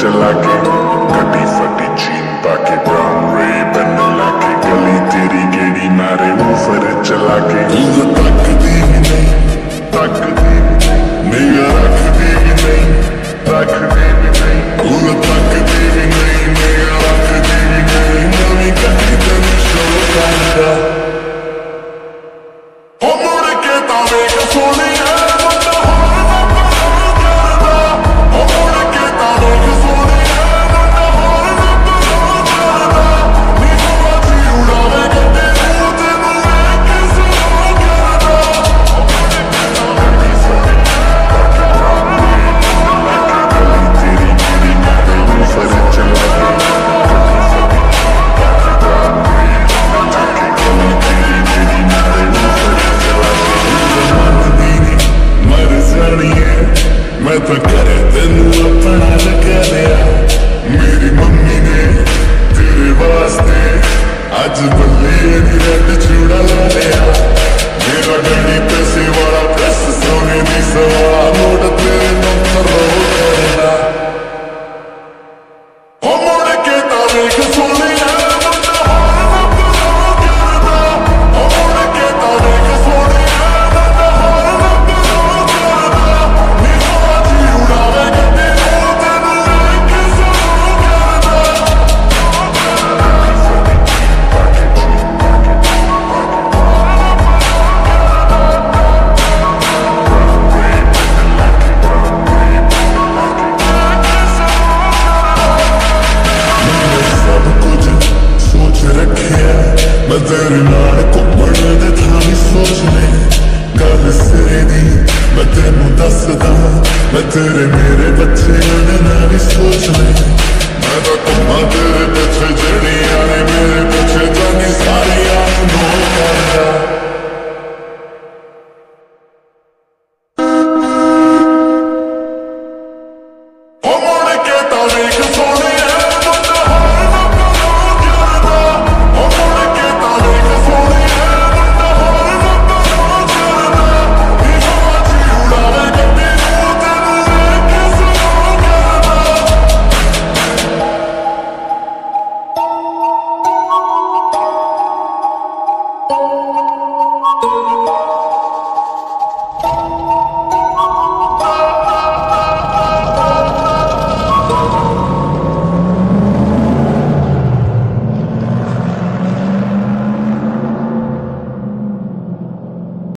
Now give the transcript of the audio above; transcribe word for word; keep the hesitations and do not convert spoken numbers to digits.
चला के कटी फटी जीन पाके ब्राउन रे बन लाके गली तेरी गेड़ी मारे ऊपर चला के तू तकदी ही नहीं तकदी निगाह रखदी ही नहीं रखदी ही नहीं तू तकदी ही नहीं निगाह रखदी ही नहीं नवी कहीं तेरी शो करदा ओ मुड़ के तावे का सोनी मैं तो करे तेनू अपना लगा लिया मेरी मम्मी ने तेरे वास्ते अज बल्ले दी रेड चूड़ा ला लिया मेरा डैडी पैसे वाला प्रेस सोने दी सवा मोड़ तेरे नंबर रो करदा ओ मोड़ के तावे के सोने मैं तेरे नाल घूमण दे थां भी सोचने गल सिरे दी मैं तेनू दसदा मैं तेरे मेरे बच्चे दे नाल भी सोचने मैं तां घूमां